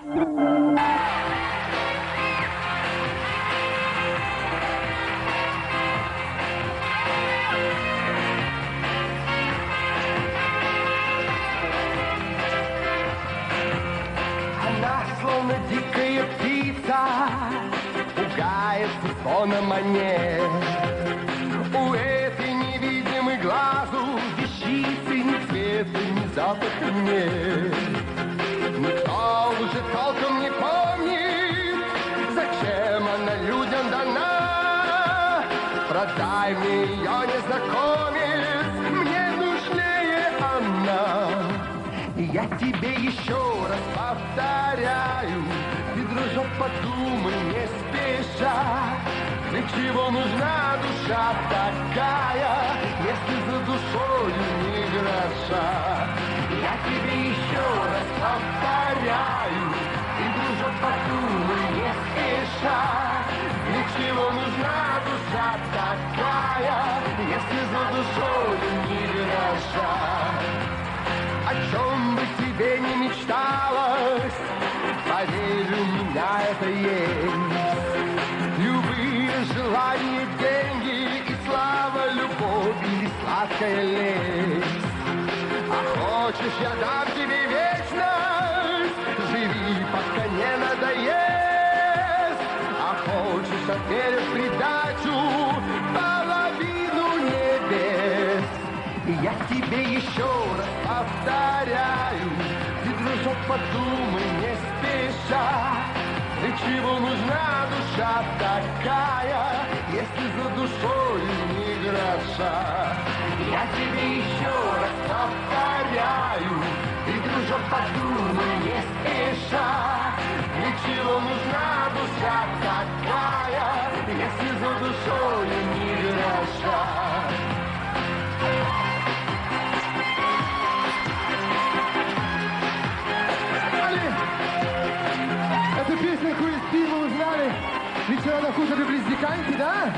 Она словно дикая птица, пугается звона монет. У этой невидимой глазу вещицы ни цвета, ни запаха нет. Никто уже толком не помнит, зачем она людям дана. Продай мне ее, незнакомец, мне нужнее она. И я тебе еще раз повторяю, ты, дружок, подумай не спеша, для чего нужна душа такая, если за душою ни гроша. Я тебе еще раз повторяю, ты, дружок, подумай не спеша, для чего нужна душа такая, если за душою ни гроша. О чем бы тебе не мечталось, поверь, у меня это есть. Любые желания, деньги и слава, любовь или сладкая лесть. А хочешь, я дам тебе вечность, живи, пока не надоест. А хочешь, отмеришь придачу половину небес. И я тебе еще раз повторяю, ты, дружок, подумай не спеша, для чего нужна душа такая, если за душою ни гроша. Я тебе еще раз повторяю, ты, дружок, подумай не спеша, для чего нужна душа такая, если за душою ни гроша. Эту песню Хуиспи мы узнали. Ведь вчера докушали близнеканьки, да?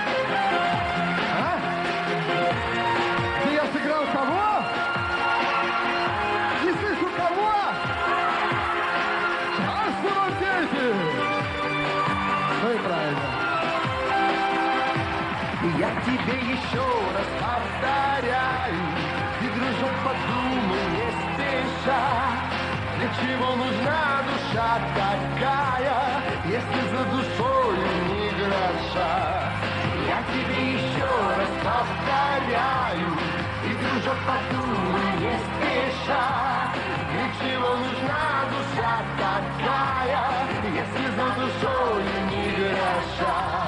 А? Где я сыграл кого? Не слышу кого? Царство вам, дети! Ну и правильно. Я тебе еще раз повторяю, ты, дружок, подумай не спеша, для чего нужна душа такая, если за душою ни гроша. Я тебе еще раз повторяю, ты, дружок, подумай не спеша, для чего нужна душа такая, если за душою ни гроша.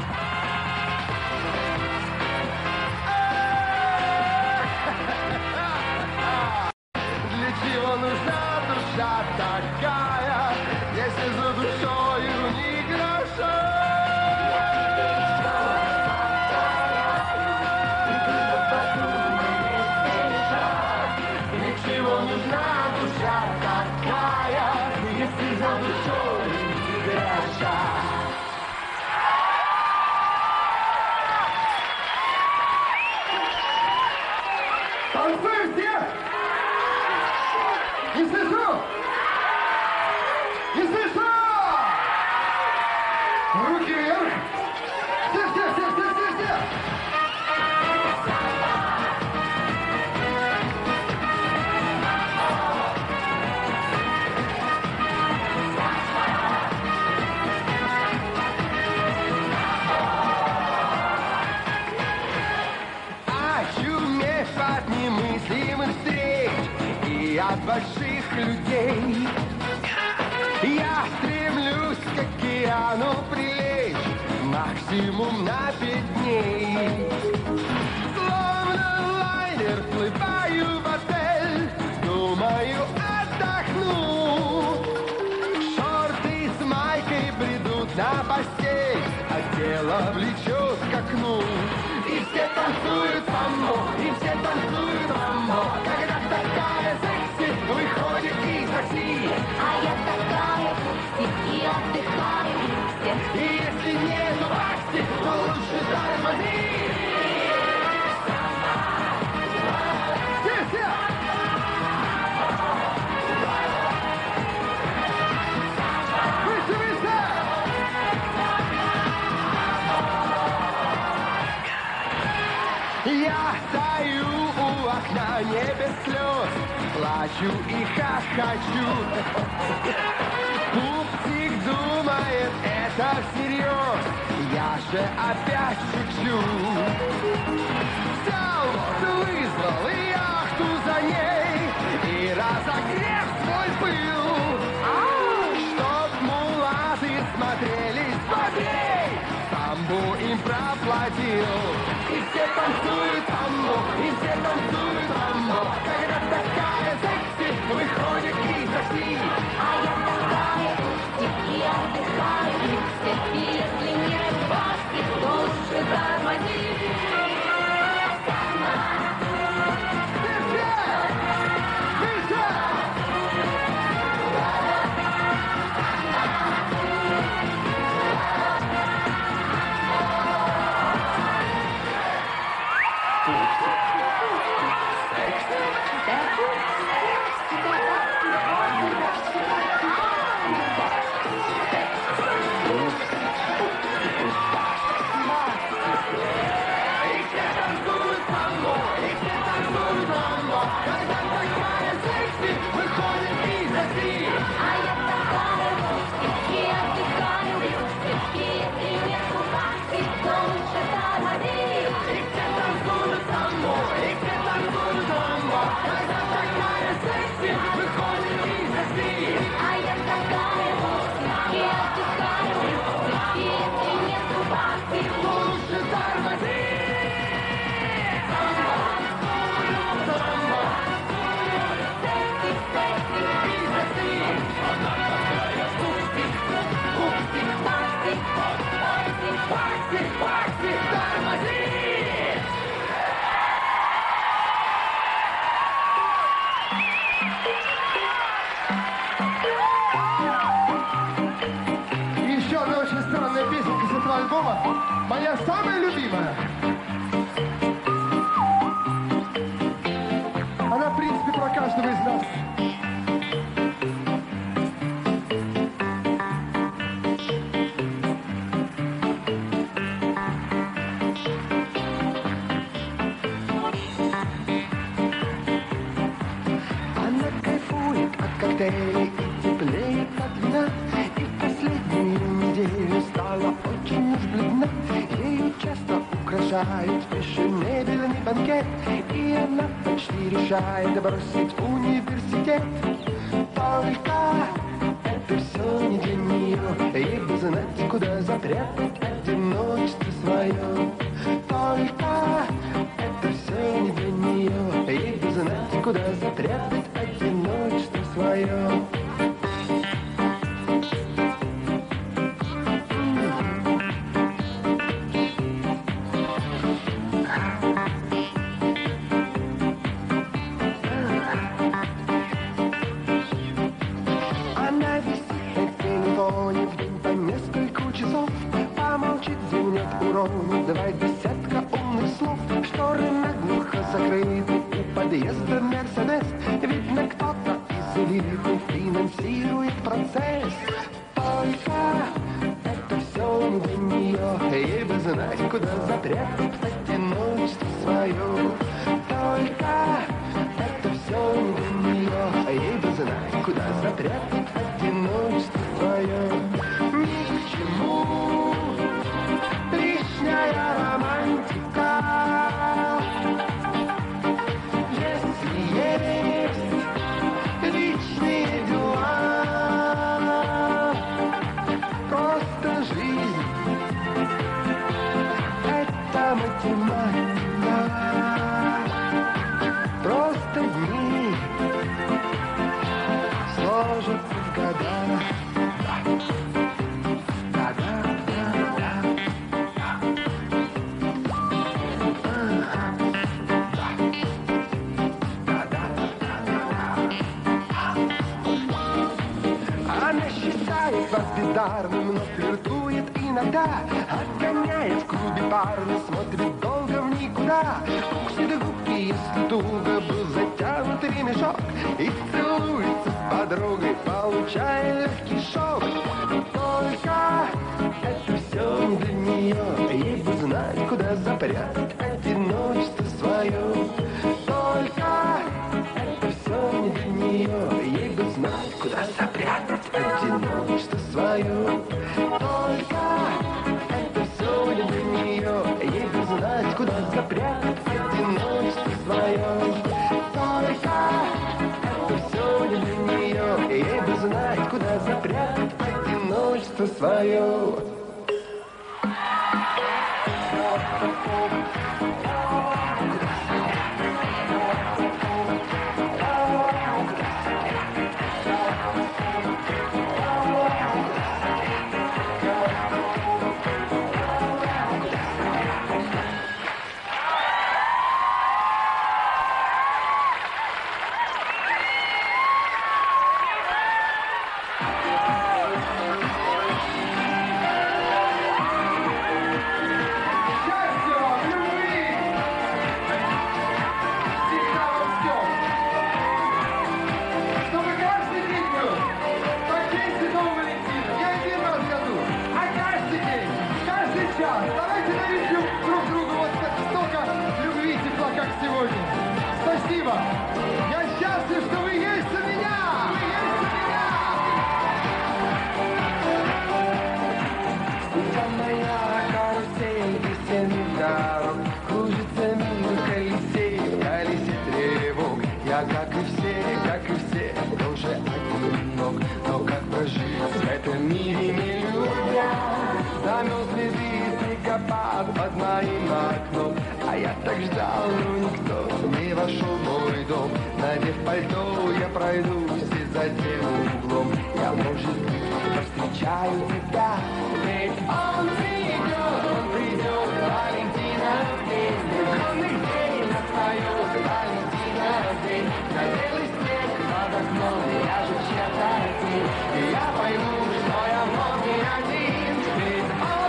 Для чего нужна душа такая, если за душою ни гроша? Для чего нужна душа такая, если за душою ни гроша? Танцуем все! Не слышу! Не слышу! Руки вверх! Все, все, все, все, все, все! Очумев от немыслимых встреч и от больших людей, я стремлюсь к океану прилечь максимум на 5 дней. Словно лайнер вплываю в отель, думаю, отдохну. Шорты с майкой бредут на постель, а тело влечет к окну. И все танцуют самбо, и все танцуют мамбо, когда такая секси выходит из России. А я такая пупси и отдыхаю в И если нету акции, то лучше тормози. Все, все! не без слез, плачу и хохочу. Пупсик думает, это всерьез, я же опять шучу. Взял, вызвал яхту за ней и разогрев свой пыл, чтоб мулаты смотрелись бодрей, самбу им проплатил. И все танцуют самбу, и все танцуют самбу, когда такая секси выходит из России. А я такая пустик и отдыхаю в люксе. И если не рыбачки, то лучше тормози. Еще одна очень странная песенка с этого альбома. Моя самая любимая. Она, в принципе, про каждого из нас. Она кайфует от коктейлей и теплеет от вина. И в последнюю неделю стала очень уж бледна. Ею часто украшают фешенебельный банкет. И она почти решает бросить университет. Только это все не для нее. Ей бы знать, куда запрятать одиночество свое. Только это все не для нее. Ей бы знать, куда запрятать одиночество свое. Она висит на телефоне в день по несколько часов. Помолчит, звенет урон, 2 десятка умных слов. Шторы наглухо закрыты, у подъезда Мерседес. Видно, кто-то из элиты финансирует процесс. Только это все не для нее. Ей бы знать, куда запрятать одиночество свое. Только это все не для нее. Ей бы знать, куда запрятать одиночество свое. Ни к чему лишняя романтика, если есть личные дела. Просто жизнь — это математика. Просто дни сложатся в года. Она считает вас бездарным, но флиртует иногда. Отгоняет в клубе парня, смотрит долго в никуда. Кусит губки, если туго был затянут ремешок. И целуется с подругой, получая легкий шок. Только это все не для нее. Ей бы знать, куда запрятать одиночество свое. Только свою. Только это все не для нее, ей бы знать, куда запрятать одиночество свое. Только это все не для нее, ей бы знать, куда запрятать одиночество свое. Счастья вам, любви! Всегда во всем! Чтобы каждый день был как день Святого Валентина. Не один раз в году, а каждый день, каждый час. Давайте дарим друг другу вот столько любви и тепла, как сегодня. Спасибо! Я счастлив, что вы есть у меня! Вы есть у меня! Судьба моя, карусель весенних дорог, кружится мир колесей, в колесе тревог. Я, как и все, тоже одинок. Но как прожить в этом мире не любя? Замерзли снегопад под моим окном, а я так ждал, но никто не вошел в мой дом. Надев пальто, я пройдусь и за тем углом. Я, может быть, повстречаю тебя. Ведь он придет, Валентинов день. Влюбленных день настает, Валентинов день. На белый снег под окном ляжет чья-то тень. И я пойму, что я вновь не один. Ведь он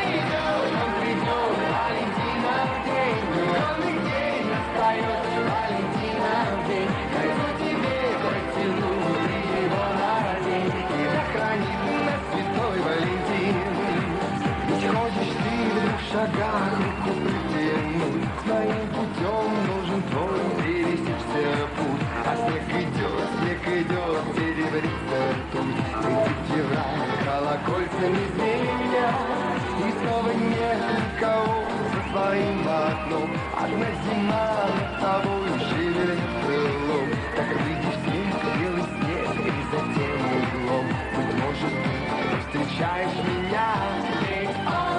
придет, Валентинов день. Влюбленных день настает, Валентинов день. Кольцо тебе протяну, ты его надень. И да хранит нас святой Валентин. Ведь ходишь ты в 2 шагах, руку протянуть. Своим путем должен твой пересечься путь. А снег идет, серебрится ртуть. Идите в рай, колокольцами звенят. И снова нет никого за своим окном. Одна зима над тобой шевелит крылом. Так выйди в снег, белый снег, и за тем углом. Быть может, ты встречаешь меня. Ведь он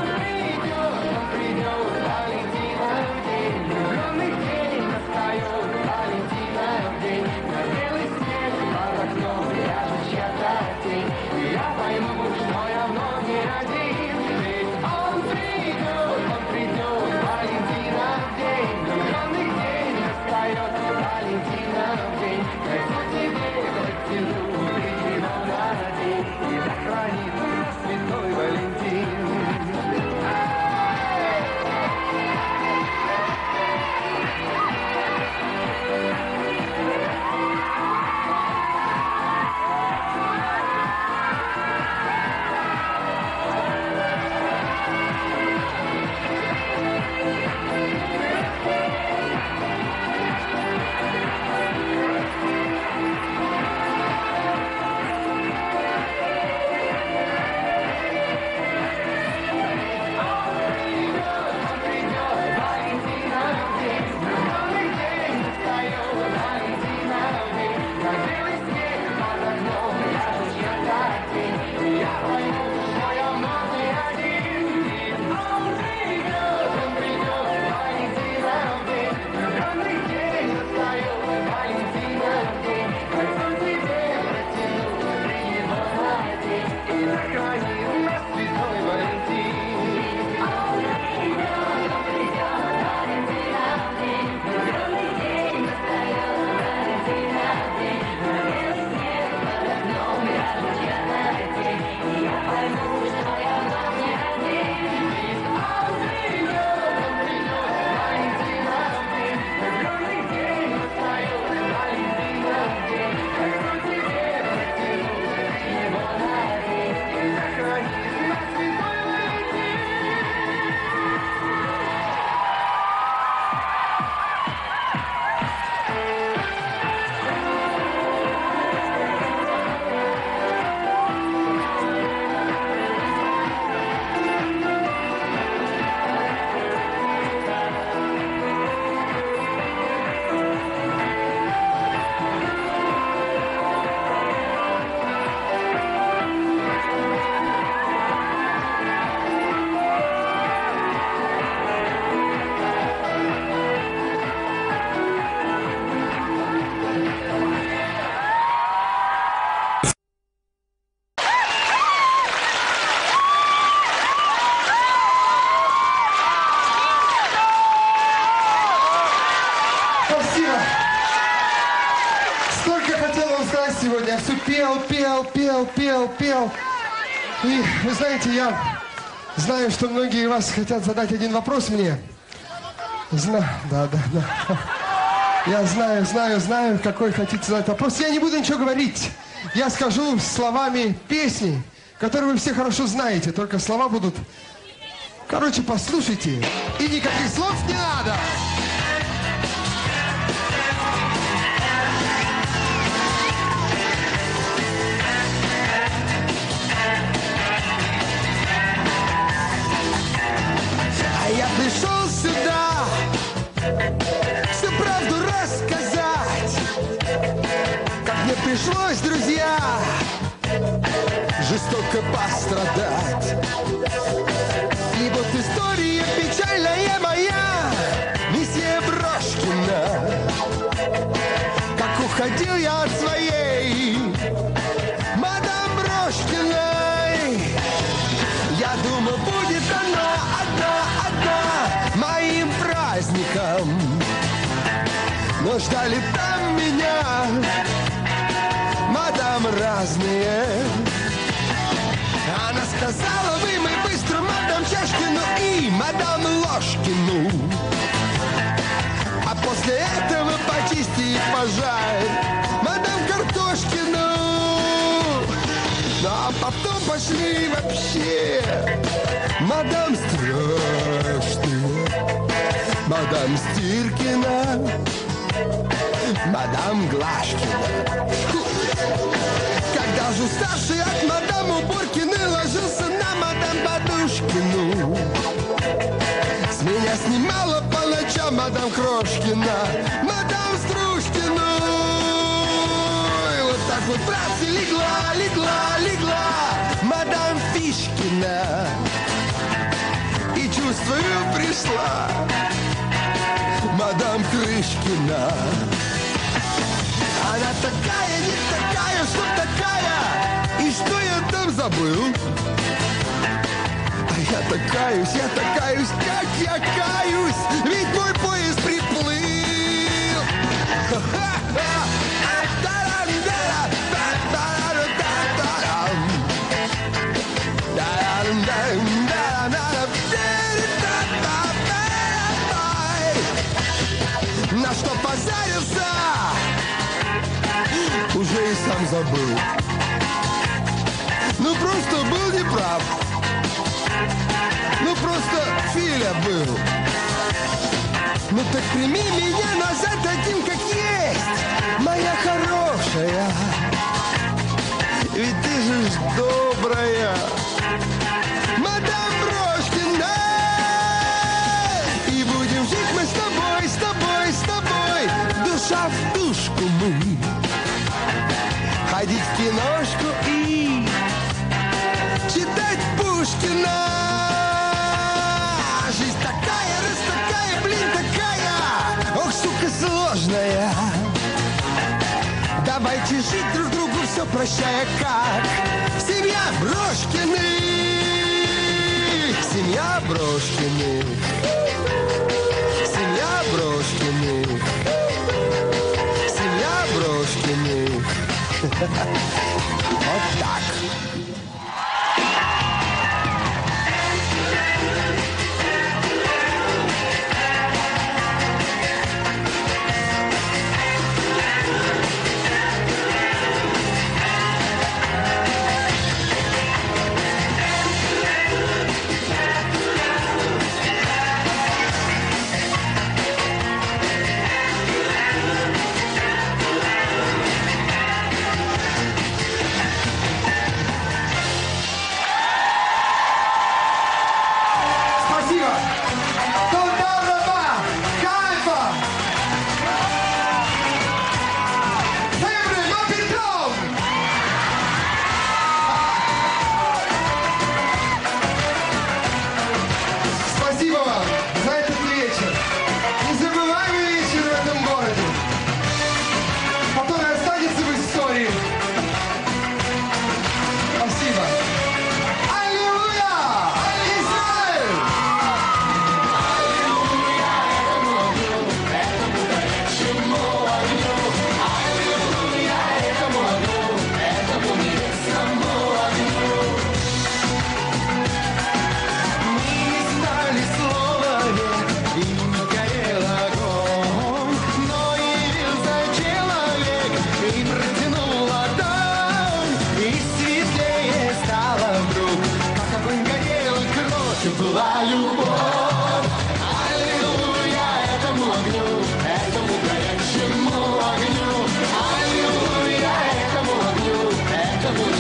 придет, Валентинов день. Влюбленный день настает, Валентинов день. На белый снег под окном ляжет чья-то тень. И я пойму, что я вновь не один. Ведь он придет, Валентинов день. Влюбленный день настает, Валентинов день. Кольцо тебе протяну, ты его надень. И да хранит нас святой Валентин. пел. И, вы знаете, я знаю, что многие из вас хотят задать один вопрос мне. Да. Я знаю, какой хотите задать вопрос. Я не буду ничего говорить. Я скажу словами песни, которые вы все хорошо знаете. Только слова будут... Короче, послушайте. И никаких слов не надо. А я пришел сюда всю правду рассказать, как мне пришлось, друзья, жестоко пострадать. И вот история печальная моя, месье Брошкина, как уходил я от своей мадам Брошкиной. Я думал, будет она одна моим праздником, но ждали там меня мадам разные. Она сказала, вы мы быстро мадам Чашкину и мадам Ложкину, а после этого почисти и пожарь мадам Картошкину. Ну а потом пошли вообще мадам Страшная, мадам Стиркина, мадам Глашкина. Когда же уставший от мадам Уборкины ложился на мадам Подушкину, с меня снимала по ночам мадам Крошкина, мадам Стружкину. И вот так вот, братцы, легла мадам Фишкина. И чувствую, пришла мадам Крышкина. Она такая, не такая, что такая, и что я там забыл? А я такаюсь, как я каюсь, ведь мой поезд приплыл. На что позарился, уже и сам забыл. Ну просто был неправ. Ну просто Филя был. Ну так прими меня назад таким, как есть, моя хорошая. Ведь ты же ж добрая мадам Брошкина. И будем жить мы с тобой, душа в душку мы. Ходить в киношку и читать Пушкина. Жизнь такая, раз такая, блин, такая, ох, сука, сложная. Давайте жить друг другу, все прощая, как семья Брошкиных. Семья Брошкиных. Семья Брошкиных. Семья Брошкиных. Вот так.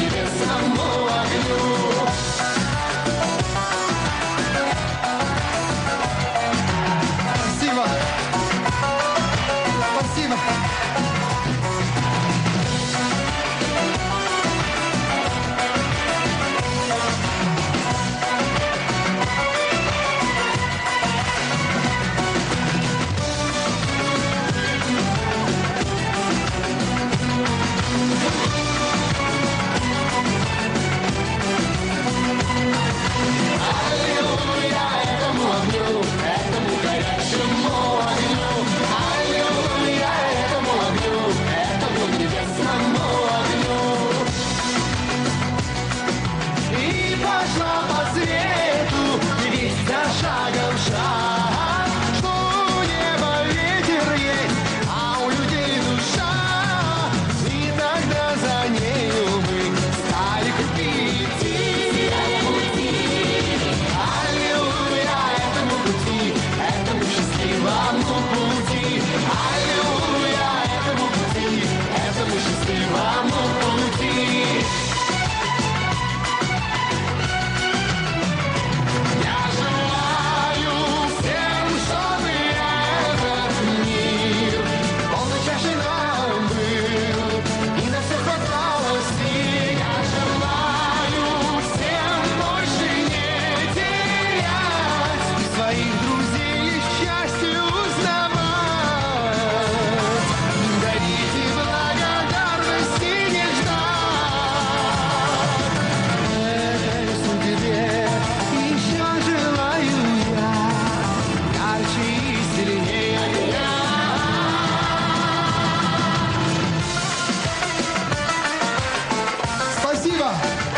небесному огню. Спасибо. Спасибо. И пошла по свету весть шагом шаг, что у неба ветер есть, а у людей душа. И тогда за нею мы стали идти. Аллилуйя этому счастливому пути. Аллилуйя этому счастливому пути. Я желаю всем, чтобы этот мир полной чашей нам был, и на все хватало сил. Я желаю всем больше не терять и своих друзей счастью узнавать, дарить и благодарности не ждать. Этой судьбе еще желаю я ярче и сильнее меня. Спасибо.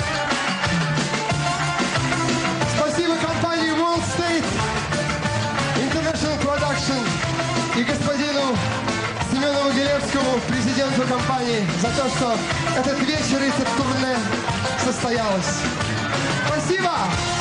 Спасибо компании World State International Production и господину Семену Могилевскому, президенту компании, за то, что этот вечер и это турне состоялось. Спасибо.